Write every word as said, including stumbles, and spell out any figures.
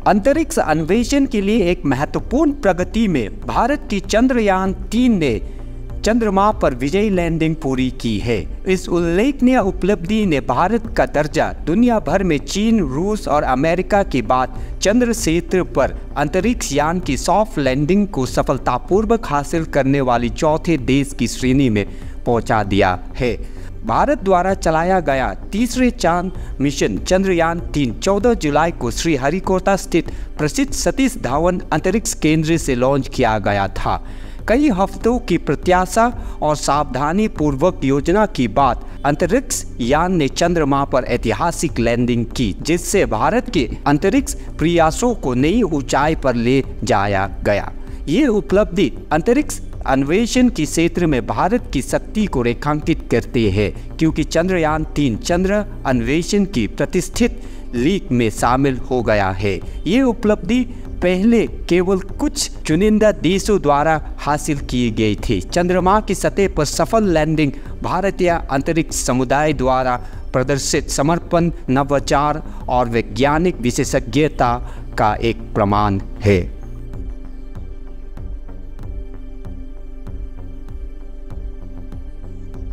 अंतरिक्ष अन्वेषण के लिए एक महत्वपूर्ण प्रगति में भारत की चंद्रयान तीन ने चंद्रमा पर विजयी लैंडिंग पूरी की है। इस उल्लेखनीय उपलब्धि ने भारत का दर्जा दुनिया भर में चीन, रूस और अमेरिका के बाद चंद्र क्षेत्र पर अंतरिक्ष यान की सॉफ्ट लैंडिंग को सफलतापूर्वक हासिल करने वाली चौथे देश की श्रेणी में पहुंचा दिया है। भारत द्वारा चलाया गया तीसरे चांद मिशन चंद्रयान तीन चौदह जुलाई को श्रीहरिकोटा स्थित प्रसिद्ध सतीश धवन अंतरिक्ष केंद्र से लॉन्च किया गया था। कई हफ्तों की प्रत्याशा और सावधानी पूर्वक योजना के बाद अंतरिक्ष यान ने चंद्रमा पर ऐतिहासिक लैंडिंग की, जिससे भारत के अंतरिक्ष प्रयासों को नई ऊंचाई पर ले जाया गया। ये उपलब्धि अंतरिक्ष अन्वेषण के क्षेत्र में भारत की शक्ति को रेखांकित करते हैं, क्योंकि चंद्रयान तीन चंद्र अन्वेषण की प्रतिष्ठित लीग में शामिल हो गया है। ये उपलब्धि पहले केवल कुछ चुनिंदा देशों द्वारा हासिल की गई थी। चंद्रमा की सतह पर सफल लैंडिंग भारतीय अंतरिक्ष समुदाय द्वारा प्रदर्शित समर्पण, नवाचार और वैज्ञानिक विशेषज्ञता का एक प्रमाण है।